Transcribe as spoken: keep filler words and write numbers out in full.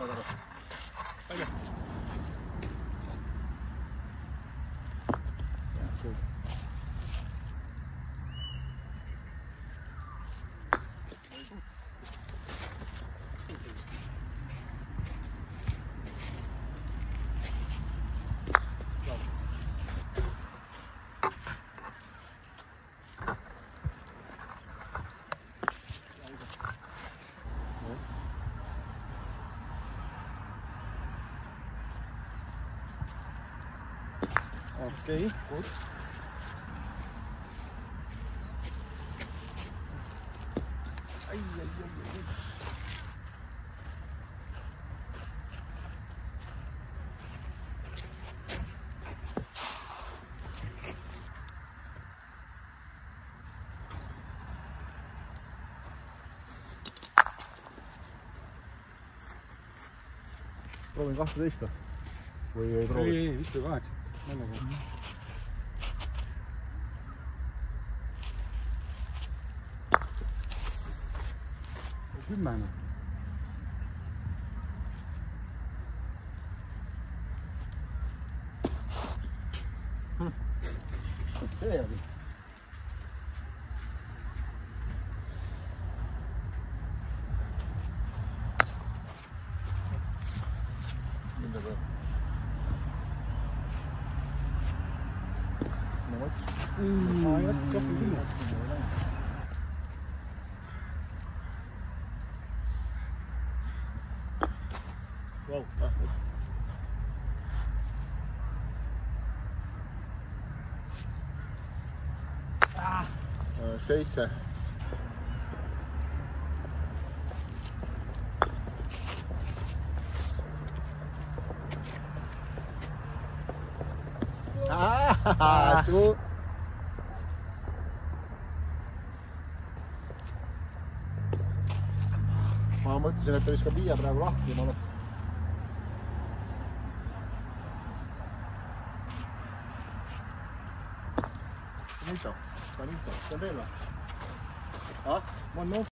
saad aru. Palju? Okei, goed. Ai, ai, ai, ai. Proovin kahteteist või ei proovi? Ei, ei, vist või kaheksa. Naljaga. Kümmene. See oli. Mida peab? No vot. Ma ei otsa rohkem küll. Wow. Ah. Seitse. Ah, su. Ma mõtlesin, et ta viskab viie praegu lahti. Ma olen... Bonito, bonito, see on veel või? Ah, ma on